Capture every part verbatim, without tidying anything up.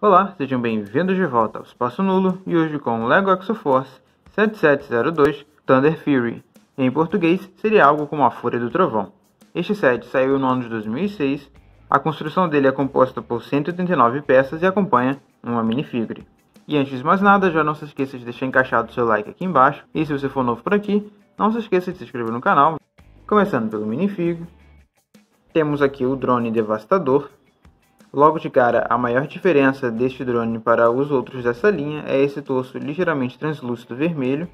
Olá, sejam bem-vindos de volta ao Espaço Nulo e hoje com o LEGO Exoforce sete sete zero dois Thunder Fury. Em português, seria algo como a Fúria do Trovão. Este set saiu no ano de dois mil e seis, a construção dele é composta por cento e oitenta e nove peças e acompanha uma minifigure. E antes de mais nada, já não se esqueça de deixar encaixado o seu like aqui embaixo, e se você for novo por aqui, não se esqueça de se inscrever no canal. Começando pelo minifigure, temos aqui o drone devastador. Logo de cara, a maior diferença deste drone para os outros dessa linha é esse torso ligeiramente translúcido vermelho.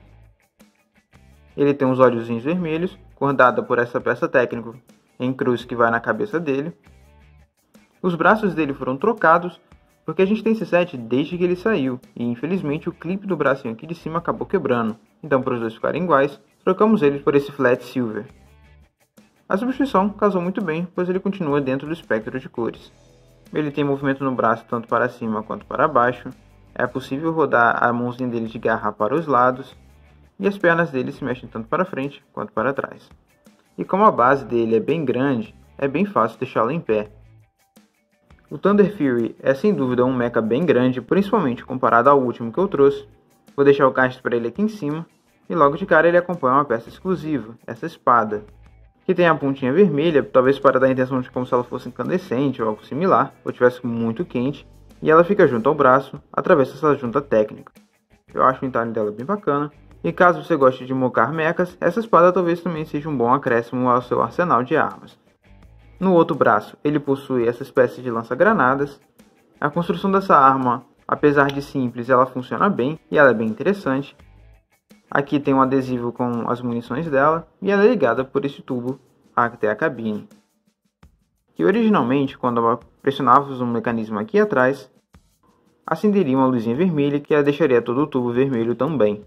Ele tem uns olhozinhos vermelhos, cordada por essa peça técnica em cruz que vai na cabeça dele. Os braços dele foram trocados, porque a gente tem esse set desde que ele saiu, e infelizmente o clipe do bracinho aqui de cima acabou quebrando. Então, para os dois ficarem iguais, trocamos eles por esse flat silver. A substituição casou muito bem, pois ele continua dentro do espectro de cores. Ele tem movimento no braço tanto para cima quanto para baixo. É possível rodar a mãozinha dele de garra para os lados. E as pernas dele se mexem tanto para frente quanto para trás. E como a base dele é bem grande, é bem fácil deixá-lo em pé. O Thunder Fury é sem dúvida um mecha bem grande, principalmente comparado ao último que eu trouxe. Vou deixar o cast para ele aqui em cima. E logo de cara ele acompanha uma peça exclusiva, essa espada, que tem a pontinha vermelha, talvez para dar a intenção de como se ela fosse incandescente ou algo similar, ou tivesse muito quente, e ela fica junto ao braço, através dessa junta técnica. Eu acho o entalhe dela bem bacana, e caso você goste de mocar mechas, essa espada talvez também seja um bom acréscimo ao seu arsenal de armas. No outro braço, ele possui essa espécie de lança-granadas. A construção dessa arma, apesar de simples, ela funciona bem, e ela é bem interessante. Aqui tem um adesivo com as munições dela e ela é ligada por esse tubo até a cabine. Que originalmente, quando pressionávamos um mecanismo aqui atrás, acenderia uma luzinha vermelha que ela deixaria todo o tubo vermelho também.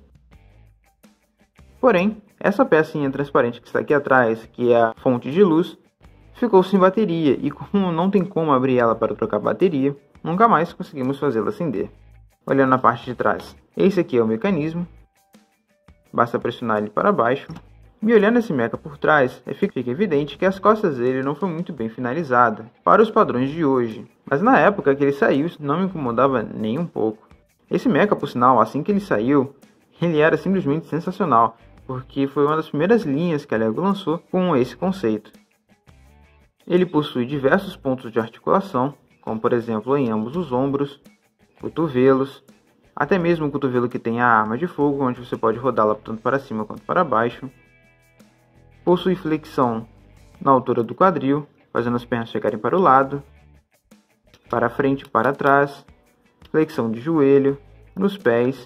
Porém, essa pecinha transparente que está aqui atrás, que é a fonte de luz, ficou sem bateria e como não tem como abrir ela para trocar bateria, nunca mais conseguimos fazê-la acender. Olhando na parte de trás, esse aqui é o mecanismo. Basta pressionar ele para baixo. E olhando esse mecha por trás, fica evidente que as costas dele não foi muito bem finalizada para os padrões de hoje. Mas na época que ele saiu, isso não me incomodava nem um pouco. Esse mecha, por sinal, assim que ele saiu, ele era simplesmente sensacional, porque foi uma das primeiras linhas que a LEGO lançou com esse conceito. Ele possui diversos pontos de articulação, como por exemplo em ambos os ombros, cotovelos, até mesmo o cotovelo que tem a arma de fogo, onde você pode rodá-la tanto para cima quanto para baixo. Possui flexão na altura do quadril, fazendo as pernas chegarem para o lado, para frente e para trás, flexão de joelho, nos pés,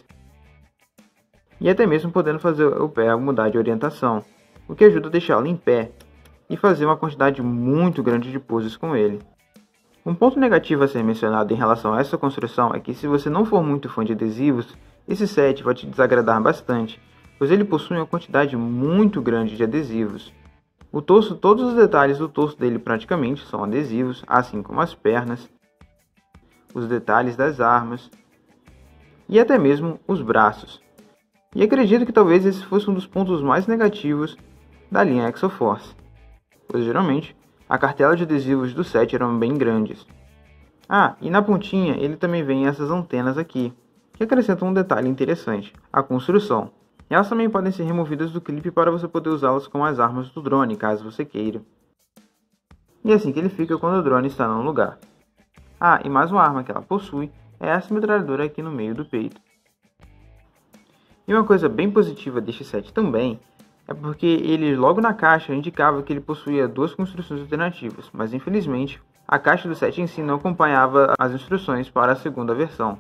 e até mesmo podendo fazer o pé mudar de orientação, o que ajuda a deixá-lo em pé e fazer uma quantidade muito grande de poses com ele. Um ponto negativo a ser mencionado em relação a essa construção é que se você não for muito fã de adesivos, esse set vai te desagradar bastante, pois ele possui uma quantidade muito grande de adesivos. O torso, todos os detalhes do torso dele praticamente são adesivos, assim como as pernas, os detalhes das armas e até mesmo os braços. E acredito que talvez esse fosse um dos pontos mais negativos da linha Exoforce, pois geralmente a cartela de adesivos do set eram bem grandes. Ah, e na pontinha ele também vem essas antenas aqui, que acrescentam um detalhe interessante, a construção. Elas também podem ser removidas do clipe para você poder usá-las como as armas do drone, caso você queira. E é assim que ele fica quando o drone está no lugar. Ah, e mais uma arma que ela possui é essa metralhadora aqui no meio do peito. E uma coisa bem positiva deste set também é porque ele logo na caixa indicava que ele possuía duas construções alternativas, mas infelizmente a caixa do set em si não acompanhava as instruções para a segunda versão.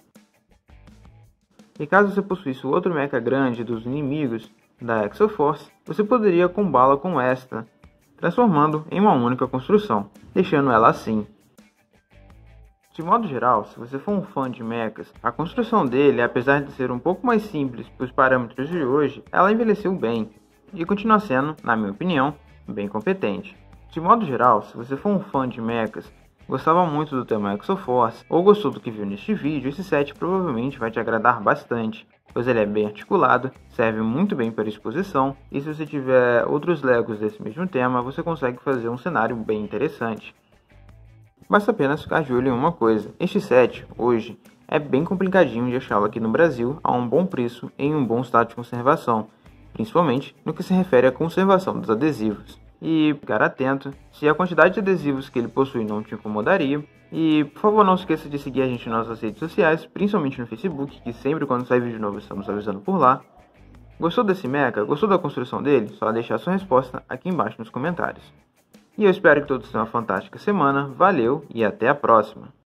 E caso você possuísse o outro mecha grande dos inimigos da Exoforce, você poderia combá-la com esta, transformando em uma única construção, deixando ela assim. De modo geral, se você for um fã de mechas, a construção dele, apesar de ser um pouco mais simples para os parâmetros de hoje, ela envelheceu bem e continua sendo, na minha opinião, bem competente. De modo geral, se você for um fã de mechas, gostava muito do tema Exoforce ou gostou do que viu neste vídeo, esse set provavelmente vai te agradar bastante, pois ele é bem articulado, serve muito bem para exposição e se você tiver outros Legos desse mesmo tema, você consegue fazer um cenário bem interessante. Basta apenas ficar de olho em uma coisa: este set, hoje, é bem complicadinho de achá-lo aqui no Brasil a um bom preço em um bom estado de conservação, principalmente no que se refere à conservação dos adesivos. E ficar atento se a quantidade de adesivos que ele possui não te incomodaria. E por favor, não esqueça de seguir a gente nas nossas redes sociais, principalmente no Facebook, que sempre quando sai vídeo novo estamos avisando por lá. Gostou desse mecha? Gostou da construção dele? Só deixar sua resposta aqui embaixo nos comentários. E eu espero que todos tenham uma fantástica semana, valeu e até a próxima!